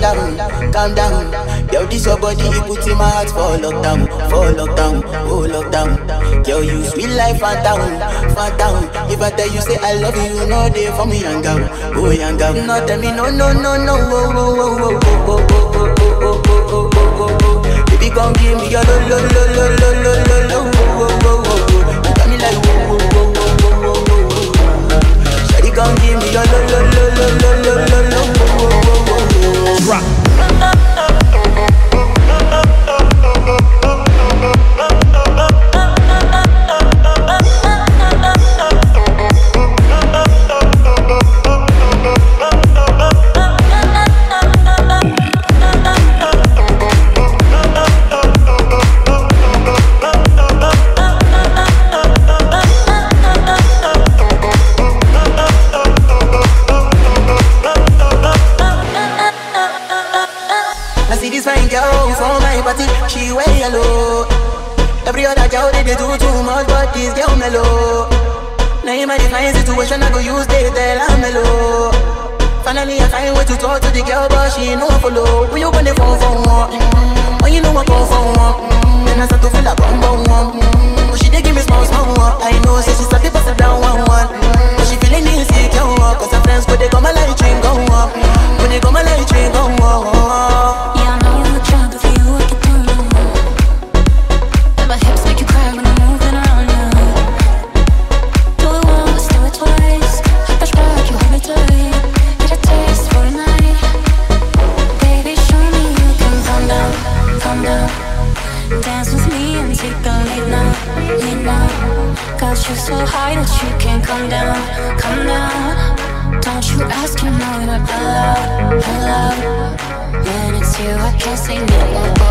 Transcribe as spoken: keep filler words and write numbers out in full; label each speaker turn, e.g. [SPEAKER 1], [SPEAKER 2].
[SPEAKER 1] down, calm down. Yo, this your body, you put in my heart for lockdown, for lockdown, oh lockdown. Yo, you sweet life, Fanta, Fanta. If I tell you say I love you, you know they for me yanga, oh yanga. No tell me no, no, no, no, oh, oh, oh, oh, oh, oh, oh, oh, oh, oh, oh, oh. Baby, come give me your lo, lo, lo, lo, lo, lo, lo, lo, oh, oh, oh, oh. You got me like oh, oh, oh, oh, oh, oh, oh. Shawty, come give me your lo, lo, lo, lo, lo, lo, lo, lo, oh, oh, oh, oh. Drop. She wear yellow. Every other girl they, they do too much, but this girl mellow. Naim a define situation, I go use they tell her mellow. Finally I find way to talk to the girl, but she ain't no follow. When you gonna phone for one? Mm-hmm. When you know I call for one? Mm-hmm. Then I start to feel like bum bum one. Mm-hmm. But she dey give me small small one. I know, say she start to pass it down one one. Mm-hmm. But she feeling insecure, cause her friends go they come my light train go up. When they come my light train go up.
[SPEAKER 2] Yeah, I know you look drunk, but for you I can do it. My hips make you cry when I'm moving around you. Do it once, do it twice. I push back, you hold me tight. Get a taste for the night. Baby, show me you can calm down, calm down. Dance with me and take the lead now, lead now. Got you so high that you can't come down, come down. Don't you ask, you know you're allowed, allowed. When it's you, I can't say no.